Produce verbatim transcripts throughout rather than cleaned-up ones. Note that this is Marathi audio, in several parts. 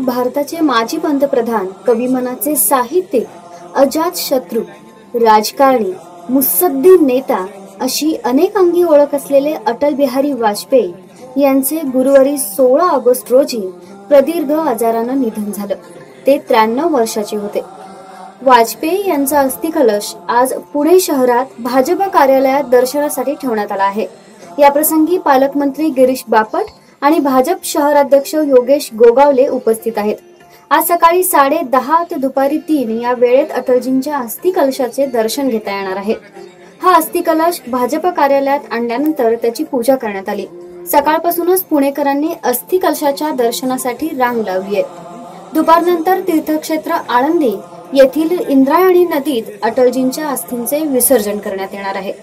भारताचे माजी पंतप्रधान, कविमनाचे साहित्यिक, अजातशत्रू, राजकारणी, मुत्सद्दी नेता अशी अनेकांगी ओळख असलेले अटल बिहारी वाजपेयी यांचे गुरुवारी सोळा ऑगस्ट रोजी प्रदीर्घ आजारानं निधन झालं। ते त्र्याण्णव वर्षाचे होते। वाजपेयी यांचा अस्थिकलश आज पुणे शहरात भाजप कार्यालयात दर्शनासाठी ठेवण्यात आला आहे। या प्रसंगी पालकमंत्री गिरीश बापट आणि भाजप शहराध्यक्ष योगेश गोगावले उपस्थित आहेत। आज सकाळी साडे दहा ते दुपारी तीन या वेळेत अटलजींच्या अस्थिकलशाचे दर्शन घेता येणार आहे। हा अस्थिकलश भाजप कार्यालयात आणल्यानंतर त्याची पूजा करण्यात आली। सकाळपासूनच पुणेकरांनी अस्थिकलशाच्या दर्शनासाठी रांग लावली आहे। दुपारनंतर तीर्थक्षेत्र आळंदी येथील इंद्रायणी नदीत अटलजींच्या अस्थींचे विसर्जन करण्यात येणार आहे।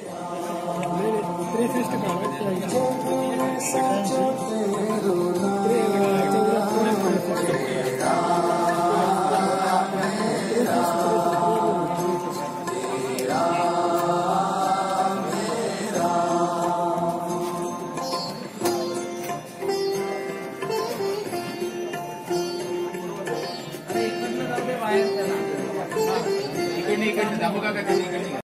इकडे इकडे दाखव का